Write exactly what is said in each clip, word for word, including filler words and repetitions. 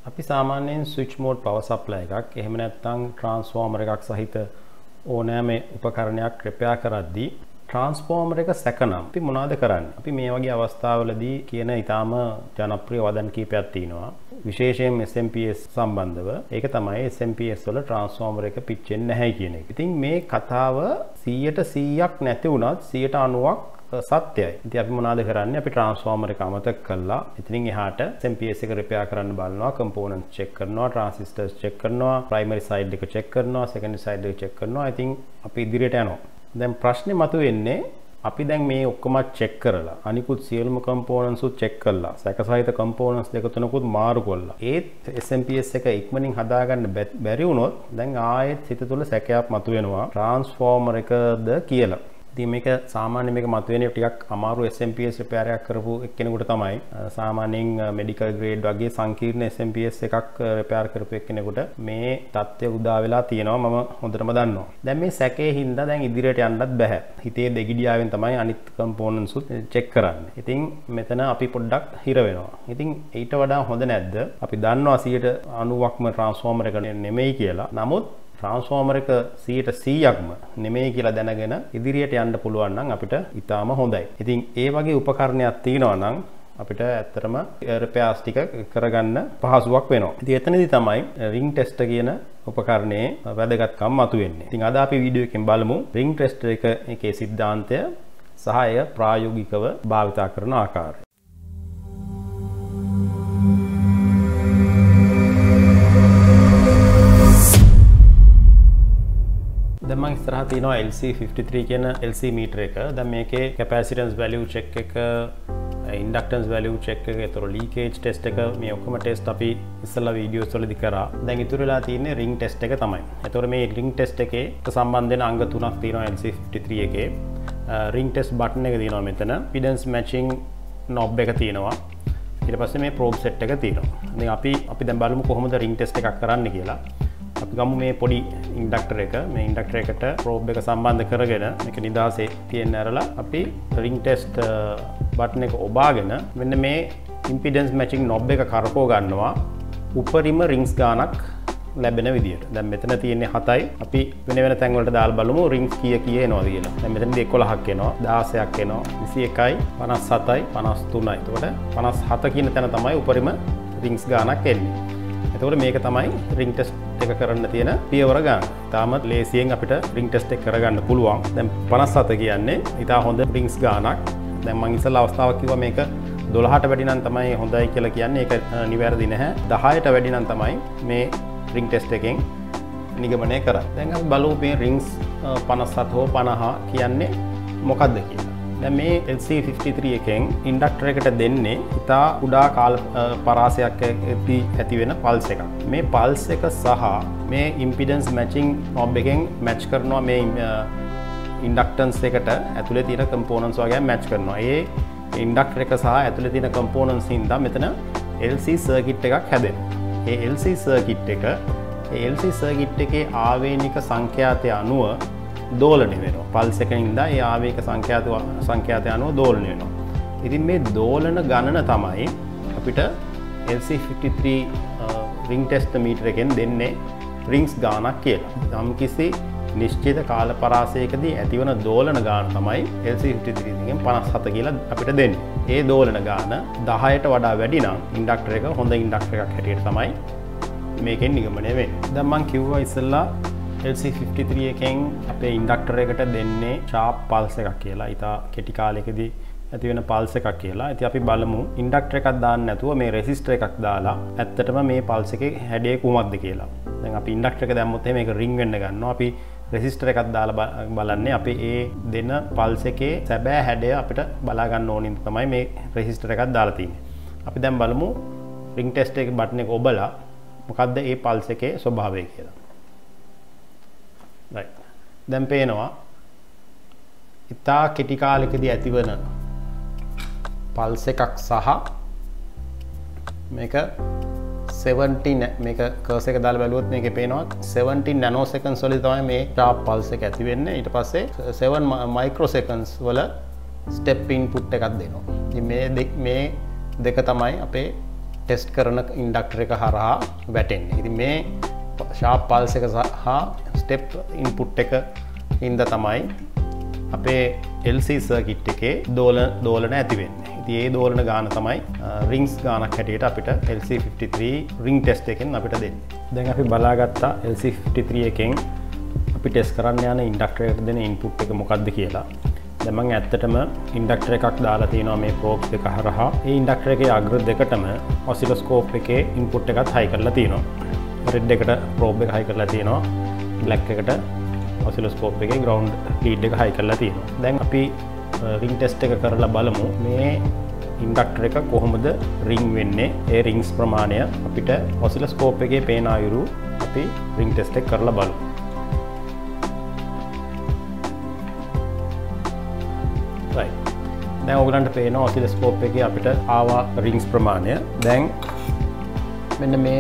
අපි සාමාන්‍යයෙන් switch mode power supply එකක් එහෙම නැත්නම් transformer එකක් සහිත ඕනෑම උපකරණයක් repair කරද්දී transformer එක සැකනම් අපි මොනවද කරන්නේ? අපි මේ වගේ අවස්ථාවලදී කියන ඊටාම ජනප්‍රිය වදන් කීපයක් තියෙනවා. විශේෂයෙන් S M P S සම්බන්ධව. ඒක තමයි S M P S වල transformer එක පිච්චෙන්නේ නැහැ කියන එක. ඉතින් මේ කතාව සීයට සීයක් නැති වුණත් සීයට අනූවක් සත්‍යයි. ඉතින් අපි මොනවද කරන්නේ? අපි transformer එක අමතක කළා. ඉතින් එහාට S M P S එක repair කරන්න බලනවා, components check කරනවා, transistors check කරනවා, primary side එක check කරනවා, secondary side එක check කරනවා. ඉතින් අපි ඉදිරියට යනවා. දැන් ප්‍රශ්නේ මතුවෙන්නේ අපි දැන් මේ ඔක්කොම check කරලා අනිකුත් සියලුම components උත් check කළා. සැකසහිත components දෙක තුනකුත් මාරු කළා. ඒත් S M P S එක ඉක්මනින් හදාගන්න බැරි වුණොත් දැන් ආයෙත් හිත තුළ සැකයක් මතුවෙනවා transformer එකද කියලා. ඉතින් මේක සාමාන්‍ය මේක මතුවෙන්නේ ටිකක් අමාරු S M P S repair එකක් කරපු එක්කෙනෙකුට තමයි. සාමාන්‍යයෙන් medical grade වගේ සංකීර්ණ S M P S එකක් repair කරපු එක්කෙනෙකුට මේ තත්ත්වය උදා වෙලා තියෙනවා මම හොඳටම දන්නවා. දැන් මේ සැකේ හින්දා දැන් ඉදිරියට යන්නත් බෑ. හිතේ දෙගිඩියාවෙන් තමයි අනිත් components උත් check කරන්නේ. ඉතින් මෙතන අපි පොඩ්ඩක් හිර වෙනවා. ඉතින් ඊට වඩා හොඳ නැද්ද? අපි දන්නවා සීයට අනූවක්ම transformer එක නෙමෙයි කියලා. නමුත් transformer එක සීයට සීයක්ම නෙමෙයි කියලා දැනගෙන ඉදිරියට යන්න පුළුවන් නම් අපිට ඊටාම හොඳයි. ඉතින් ඒ වගේ උපකරණයක් තියෙනවා නම් අපිට ඇත්තටම repairs ටික කරගන්න පහසුවක් වෙනවා. ඉතින් එතනදී තමයි ring tester කියන උපකරණයේ වැදගත්කම මතුවෙන්නේ. ඉතින් අද අපි වීඩියෝ එකෙන් බලමු ring tester එක එකේ સિદ્ધාන්තය සහ එය ප්‍රායෝගිකව භාවිතා කරන ආකාරය. දැන් මම ඉස්සරහ තියෙනවා L C fifty-three කියන L C meter එක. දැන් මේකේ capacitance value check එක, inductance value check එක, ඒතර leakage test එක මේ ඔක්කොම test අපි ඉස්සෙල්ලා වීඩියෝස් වලදී කරා. දැන් ඉතුරු වෙලා තියෙන්නේ ring test එක තමයි. ඒතර මේ ring test එකේ සම්බන්ධ වෙන අංග තුනක් තියෙනවා L C fifty-three එකේ. ring test button එක තියෙනවා මෙතන. impedance matching knob එක තියෙනවා. ඊට පස්සේ මේ probe set එක තියෙනවා. ඉතින් අපි අපි දැන් බලමු කොහොමද ring test එකක් කරන්න කියලා. අපි ගමු මේ පොඩි ඉන්ඩක්ටර් එක මේ ඉන්ඩක්ටර් එකට ප්‍රෝබ් එක සම්බන්ධ කරගෙන මේක නිදහසේ තියෙන්න ඇරලා අපි ring test බටන් එක ඔබාගෙන මෙන්න මේ impedance matching knob එක කරකව ගන්නවා උපරිම rings ගානක් ලැබෙන විදියට. දැන් මෙතන තියෙන්නේ හතයි. අපි වෙන වෙන තැන් වලට දාලා බලමු rings කීය කීය එනවද කියලා. දැන් මෙතනදී එකොළහක් එනවා, දහසක් එනවා, විසි එකයි, පනස් හතයි, පනස් තුනයි. එතකොට පනස් හත කියන තැන තමයි උපරිම rings ගානක් එන්නේ. එතකොට මේක තමයි ring test එක කරන්න තියෙන පියවර ගන්න. තාමත් ලේසියෙන් අපිට ring test එක කරගන්න පුළුවන්. දැන් පනස් හත කියන්නේ ඉතා හොඳ rings ගානක්. දැන් මම ඉස්සෙල්ලා අවස්ථාවක් කිව්වා මේක දොළහට වැඩි නම් තමයි හොඳයි කියලා කියන්නේ. ඒක නිවැරදි නැහැ. දහයට වැඩි නම් තමයි මේ ring test එකෙන් නිගමනය කරන්නේ. දැන් අපි බලමු මේ rings පනස් හත හෝ පනහ කියන්නේ මොකක්ද කියලා. දැන් මේ L C fifty-three එකෙන් ඉන්ඩක්ටර් එකට දෙන්නේ ඉතා කුඩා කාල පරාසයකදී ඇති වෙන පල්ස් එකක්. මේ පල්ස් එක සහ මේ impedance matching knob එකෙන් match කරනවා මේ inductance එකට ඇතුලේ තියෙන components වගේ match කරනවා. ඒ ඉන්ඩක්ටර් එක සහ ඇතුලේ තියෙන components හින්දා මෙතන L C circuit එකක් හැදෙනවා. ඒ L C circuit එක ඒ L C circuit එකේ ආවේනික සංඛ්‍යාතය අනුව දෝලණය වෙනවා. පල්ස් එකකින් ඉඳලා ඒ ආවේනික සංඛ්‍යාත සංඛ්‍යාතය අනුව දෝලණය වෙනවා. ඉතින් මේ දෝලන ගණන තමයි අපිට L C fifty-three ring test meter එකෙන් දෙන්නේ rings ගානක් කියලා. යම් කිසි නිශ්චිත කාල පරාසයකදී ඇතිවන දෝලන ගාන තමයි L C fifty-three එකෙන් පනස් හත කියලා අපිට දෙන්නේ. ඒ දෝලන ගාන දහයට වඩා වැඩි නම් ඉන්ඩක්ටර් එක හොඳ ඉන්ඩක්ටර් එකක් හැටියට තමයි මේකෙන් නිගමනය වෙන්නේ. දැන් මම කිව්වා ඉස්සෙල්ලා L C fifty-three එකෙන් අපේ ඉන්ඩක්ටර් එකට දෙන්නේ sharp pulse එකක් කියලා. ඊට කෙටි කාලයකදී ඇති වෙන pulse එකක් කියලා. ඉතින් අපි බලමු ඉන්ඩක්ටර් එකක් දාන්න නැතුව මේ resistor එකක් දාලා ඇත්තටම මේ pulse එකේ හැඩය කොහොමද කියලා. දැන් අපි ඉන්ඩක්ටර් එක දැම්මොත් මේක ring වෙන්න ගන්නවා. අපි resistor එකක් දාලා බලන්නේ අපි ඒ දෙන pulse එකේ සැබෑ හැඩය අපිට බලා ගන්න ඕනින් තමයි මේ resistor එකක් දාලා තියෙන්නේ. අපි දැන් බලමු ring test එකේ බටන් එක ඔබලා මොකද්ද ඒ pulse එකේ ස්වභාවය කියලා. right. දැන් පේනවා ඉතා කෙටි කාලයකදී ඇතිවන පල්ස් එකක් සහ මේක seventy මේක කර්සර් එක දාලා බැලුවොත් මේකේ පේනවා seventy nanoseconds වලදී තමයි මේ sharp pulse එක ඇති වෙන්නේ. ඊට පස්සේ seven microseconds වල step input එකක් දෙනවා. ඉතින් මේ මේ දෙක තමයි අපේ ටෙස්ට් කරන ඉන්ඩක්ටර් එක හරහා වැටෙන්නේ. ඉතින් මේ ෂාප් පල්ස් එක සහ ස්ටෙප් ඉන්පුට් එක ඉඳ තමයි අපේ L C සර්කිට් එකේ දෝලන දෝලන ඇති වෙන්නේ. ඉතින් ඒ දෝලන ගාන තමයි රින්ග්ස් ගානක් හැටියට අපිට L C fifty-three ring test එකෙන් අපිට දෙන්නේ. දැන් අපි බලාගත්තා L C fifty-three එකෙන් අපි ටෙස්ට් කරන්න යන ඉන්ඩක්ටර් එකට දෙන ඉන්පුට් එක මොකක්ද කියලා. දැන් මම ඇත්තටම ඉන්ඩක්ටර් එකක් දාලා තියෙනවා මේ ප්‍රෝබ්ස් දෙක හරහා. ඒ ඉන්ඩක්ටර් එකේ අග්‍ර දෙකටම ඔසිලොස්කෝප් එකේ ඉන්පුට් එකත් හයි කරලා තියෙනවා. රෙඩ් එකට ප්‍රෝබ් එක හයි කරලා තියෙනවා. බ්ලැක් එකට ඔසිලොස්කෝප් එකේ ග්‍රවුන්ඩ් ලීඩ් එක හයි කරලා තියෙනවා. දැන් අපි රින්ග් ටෙස්ට් එක කරලා බලමු මේ ඉන්ඩක්ටර් එක කොහොමද රින්ග් වෙන්නේ. ඒ රින්ග්ස් ප්‍රමාණය අපිට ඔසිලොස්කෝප් එකේ පේන අයුරු අපි රින්ග් ටෙස්ට් එක කරලා බලමු. right. දැන් ඔයගලන්ට පේනවා ඔසිලොස්කෝප් එකේ අපිට ආවා රින්ග්ස් ප්‍රමාණය. දැන් මෙන්න මේ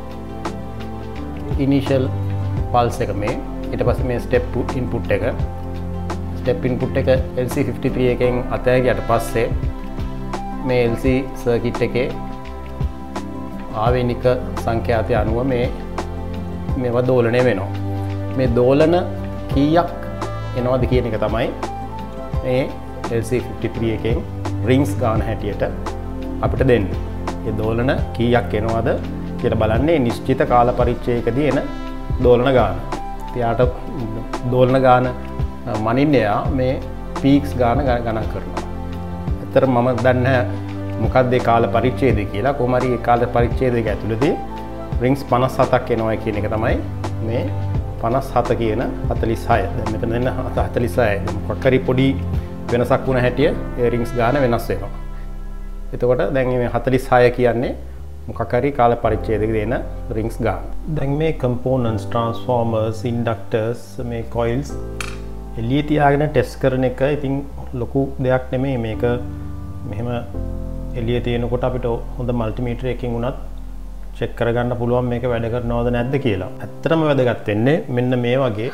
ඉනිෂියල් පල්ස් එක මේ ඊට පස්සේ මේ ස්ටෙප් ඉන්පුට් එක ස්ටෙප් ඉන්පුට් එක L C fifty-three එකෙන් අතෑ ගියට පස්සේ මේ L C සර්කිට් එකේ ආවේනික සංඛ්‍යාතය අනුව මේ මේවා දෝලණය වෙනවා. මේ දෝලන කීයක් එනවද කියන එක තමයි මේ L C fifty-three එකෙන් රින්ග්ස් ගාන හැටියට අපිට දෙන්නේ. මේ දෝලන කීයක් එනවද කියලා බලන්නේ නිශ්චිත කාල පරිච්ඡේදයකදී එන දෝලන ගාන. එයාට දෝලන ගාන මනින්නේ යා මේ පීක්ස් ගාන ගණන් කරනවා. ඇත්තට මම දන්නේ මොකක්ද ඒ කාල පරිච්ඡේදය කියලා. කොහොම හරි ඒ කාල පරිච්ඡේදයක ඇතුළතදී රින්ග්ස් පනස් හතක් එනවා කියන එක තමයි මේ පනස් හත කියන හතළිස් හය. දැන් මෙතන දෙන්න හතළිස් හය. මොකක් හරි පොඩි වෙනසක් වුණ හැටිය ඒ රින්ග්ස් ගාන වෙනස් වෙනවා. එතකොට දැන් මේ හතළිස් හය කියන්නේ මොකක් හරි කාල පරිච්ඡේදයක දෙන රින්ග්ස් ගාන. දැන් මේ components, transformers, inductors, මේ coils එළියේ තියාගෙන ටෙස්ට් කරන එක ඉතින් ලොකු දෙයක් නෙමෙයි. මේක මෙහෙම එළියේ තියෙනකොට අපිට හොඳ මල්ටිමීටර් එකකින් උනත් චෙක් කරගන්න පුළුවන් මේක වැඩ කරනවද නැද්ද කියලා. ඇත්තටම වැදගත් වෙන්නේ මෙන්න මේ වගේ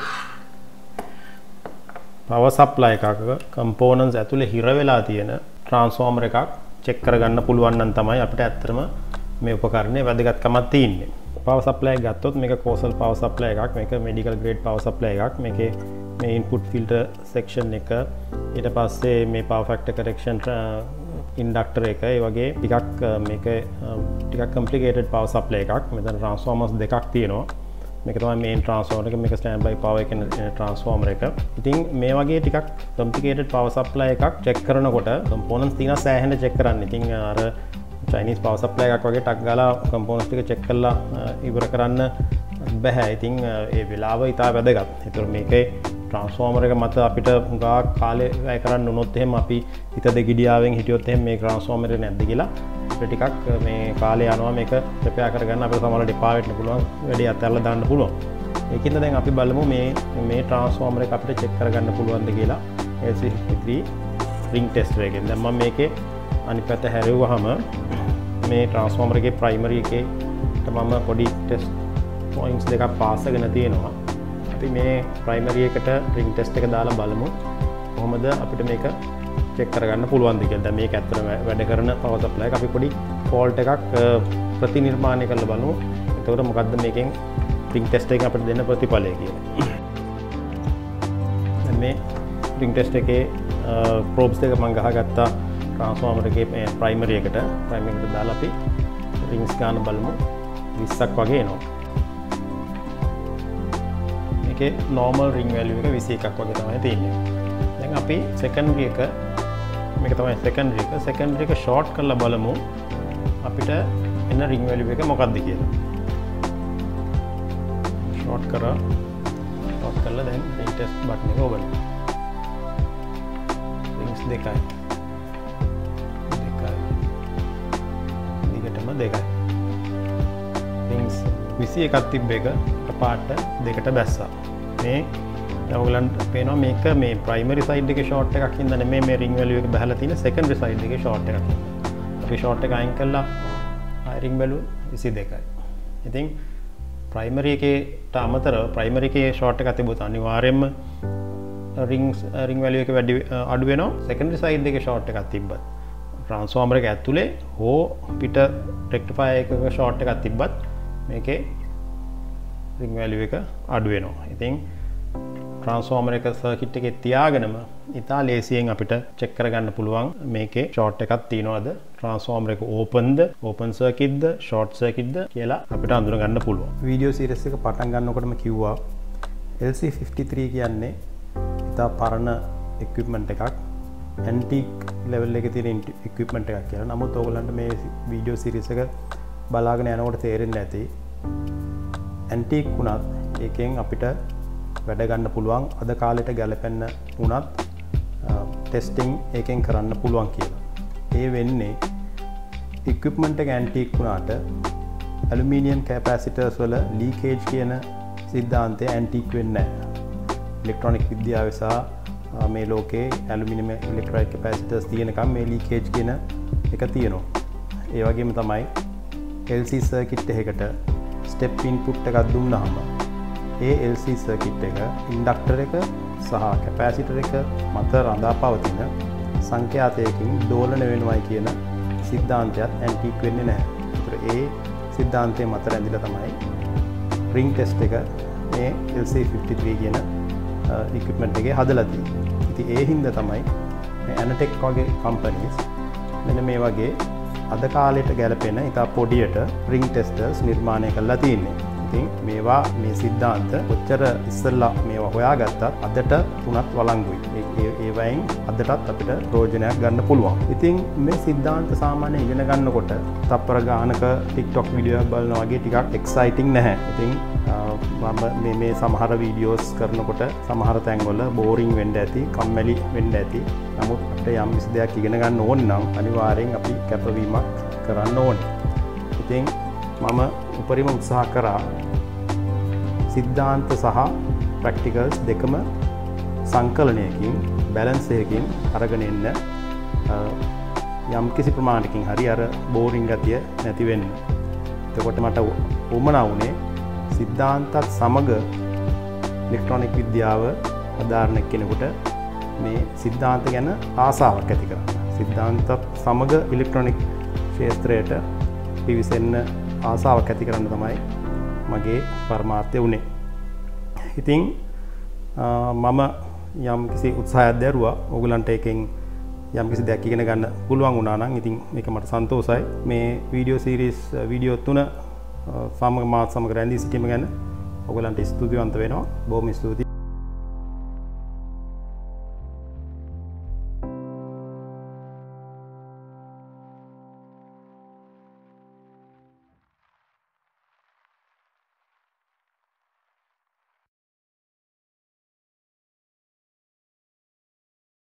power supply එකක components ඇතුලේ හිර වෙලා තියෙන transformer එකක් චෙක් කරගන්න පුළුවන් නම් තමයි අපිට ඇත්තටම මේ උපකරණය වැදගත්කමක් තියෙන්නේ. power supply එක ගත්තොත් මේක coastal power supply එකක්. මේක medical grade power supply එකක්. මේකේ මේ input filter section එක ඊට පස්සේ මේ power factor correction inductor එක ඒ වගේ ටිකක් මේක ටිකක් complicated power supply එකක්. මෙතන transformers දෙකක් තියෙනවා. මේක තමයි main transformer එක, මේක standby power එක transformer එක. ඉතින් මේ වගේ ටිකක් complicated power supply එකක් check කරනකොට components තියෙනවා සෑහෙන check කරන්න. ඉතින් අර Chinese power supply එකක් වගේ ටක් ගාලා components ටික check කරලා ඉවර කරන්න බෑ. ඉතින් ඒ වෙලාව ඉතා වැදගත්. ඒතර මේකේ transformer එක මත අපිට හුඟා කාලේ වැය කරන්න උනොත් එහෙම අපි හිත දෙගිඩියාවෙන් හිටියොත් එහෙම මේ transformer එක නැද්ද කියලා අපිට ටිකක් මේ කාලේ යනවා මේක ප්‍රෙපෙයාර් කරගන්න. අපිට සමහරවිට එපා වෙන්න පුළුවන්. වැඩි අතහැරලා දාන්න පුළුවන්. ඒකින්ද දැන් අපි බලමු මේ මේ transformer එක අපිට check කරගන්න පුළුවන්ද කියලා L C fifty-three ring tester එකෙන්. දැන් මම මේකේ අනිත් පැත්ත හැරෙව්වහම මේ transformer එකේ primary එකේ මම පොඩි test points දෙකක් පාස් කරගෙන තියෙනවා. අපි මේ primary එකට ring test එක දාලා බලමු කොහොමද අපිට මේක check කරගන්න පුළුවන්ද කියලා. දැන් මේක ඇත්තටම වැඩ කරන power supply එක අපි පොඩි fault එකක් ප්‍රතිනිර්මාණය කරලා බලමු. එතකොට මොකද්ද මේකෙන් ring test එකෙන් අපිට දෙන්න ප්‍රතිඵලය කියලා. දැන් මේ ring test එකේ probes දෙක මම ගහගත්තා transformer එකේ primary එකට. primary එකට දාලා අපි rings ගන්න බලමු. විස්සක් වගේ එනවා. මේකේ normal ring value එක විසි එකක් වගේ තමයි තියෙන්නේ. දැන් අපි secondary එක මේක තමයි secondary එක. secondary එක short කරලා බලමු අපිට එන ring value එක මොකක්ද කියලා. short කරා short කරලා දැන් ring test button එක ඔබන. rings දෙකයි. දෙකයි. දිගටම දෙකයි. rings විසි එකක් තිබ්බ එක පාට දෙකට බැස්සා. මේ ඔයගලන්ට පේනවා මේක මේ primary side එකේ short එකක් හින්දා නෙමෙයි මේ ring value එක බහලා තියෙන secondary side එකේ short එකක්. අපි short එක අයින් කළා ring value විසි දෙකයි. ඉතින් primary එකේට අමතරව primary එකේ short එකක් තිබුණොත් අනිවාර්යයෙන්ම ring ring value එක වැඩි අඩු වෙනවා. secondary side එකේ short එකක් තිබ්බත් ට්‍රාන්ස්ෆෝමර් එක ඇතුලේ හෝ පිට රෙක්ටිෆයර් එකක ෂෝට් එකක් තිබ්බත් මේකේ ring value එක අඩු වෙනවා. ඉතින් ට්‍රාන්ස්ෆෝමර් එක සර්කිට් එකේ තියාගෙනම ඉතා ලේසියෙන් අපිට චෙක් කරගන්න පුළුවන් මේකේ ෂෝට් එකක් තියනවාද, ට්‍රාන්ස්ෆෝමර් එක ඕපන්ද, ඕපන් සර්කිට්ද, ෂෝට් සර්කිට්ද කියලා අපිට අඳුර ගන්න පුළුවන්. වීඩියෝ සීරීස් එක පටන් ගන්නකොටම කිව්වා L C fifty-three කියන්නේ ඉතා පරණ equipment එකක්, antique level එකේ තියෙන equipment එකක් කියලා. නමුත් ඕගොල්ලන්ට මේ වීඩියෝ සීරීස් එක බලාගෙන යනකොට තේරෙන්නේ නැති antique වුණත් ඒකෙන් අපිට වැඩ ගන්න පුළුවන්, අද කාලෙට ගැලපෙන්න වුණත් ටෙස්ටිං ඒකෙන් කරන්න පුළුවන් කියලා. ඒ වෙන්නේ equipment එක antique වුණාට aluminium capacitors වල leakage කියන සිද්ධාන්තය antique වෙන්නේ නැහැ. ඉලෙක්ට්‍රොනික විද්‍යාවේ සහ මේ ලෝකේ aluminium electrolyte capacitors තියෙනකම් මේ leakage කියන එක තියෙනවා. ඒ වගේම තමයි L C circuit එකකට step input එකක් දුන්නාම ඒ L C circuit එක ඉන්ඩක්ටර් එක සහ කැපැසිටර් එක මත රඳා පවතින සංඛ්‍යාතයකින් දෝලන වෙනවයි කියන සිද්ධාන්තයත් ඇන්ටික් වෙන්නේ නැහැ. ඒතර ඒ සිද්ධාන්තය මත රැඳිලා තමයි ring test එක මේ L C fifty-three කියන equipment එකේ හදලා තියෙන්නේ. ඉතින් ඒ හින්දා තමයි මේ Anatech වගේ companies මෙන්න මේ වගේ අද කාලයට ගැලපෙන ඉතා පොඩියට ring testers නිර්මාණය කරලා තියෙන්නේ. ඉතින් මේවා මේ සිද්ධාන්ත කොච්චර ඉස්සෙල්ලා මේවා හොයාගත්තත් අදට තුනත් වළංගුයි. ඒ ඒ වයින් අදටත් අපිට ප්‍රයෝජනයක් ගන්න පුළුවන්. ඉතින් මේ සිද්ධාන්ත සාමාන්‍යයෙන් ඉගෙන ගන්නකොට තප්පර ගානක TikTok වීඩියෝ එකක් බලනවා වගේ ටිකක් එක්සයිටිං නැහැ. ඉතින් මම මේ මේ සමහර වීඩියෝස් කරනකොට සමහර තැන්වල බෝරින් වෙන්න ඇති, කම්මැලි වෙන්න ඇති. නමුත් අපිට යම් කිසි දෙයක් ඉගෙන ගන්න ඕන නම් අනිවාර්යෙන් අපි කැපවීමක් කරන්න ඕනේ. ඉතින් මම උපරිම උත්සාහ කරා සිද්ධාන්ත සහ ප්‍රැක්ටිකල්ස් දෙකම සංකලනයකින් බැලන්ස් එකකින් අරගෙන එන්න යම් කිසි ප්‍රමාණයකින් හරි අර බෝරින් ගතිය නැති වෙන්න. එතකොට මට උමනා වුණේ සිද්ධාන්තත් සමග ඉලෙක්ට්‍රොනික විද්‍යාව අදාරණ කෙනෙකුට මේ සිද්ධාන්ත ගැන ආසාවක් ඇති කරන්න. සිද්ධාන්තත් සමග ඉලෙක්ට්‍රොනික ක්ෂේත්‍රයට පිවිසෙන්න ආසාවක් ඇති කරන්න තමයි මගේ පරමාර්ථය වුණේ. ඉතින් මම යම් කිසි උත්සාහයක් දැරුවා ඕගලන්ට එකෙන් යම් කිසි දෙයක් ඉගෙන ගන්න පුළුවන් වුණා නම් ඉතින් මේක මට සන්තෝෂයි. මේ වීඩියෝ සීරීස් වීඩියෝ තුන සමග මාත් සමග රැඳී සිටීම ගැන ඕගලන්ට ස්තුතිවන්ත වෙනවා. බොහොම ස්තුතියි.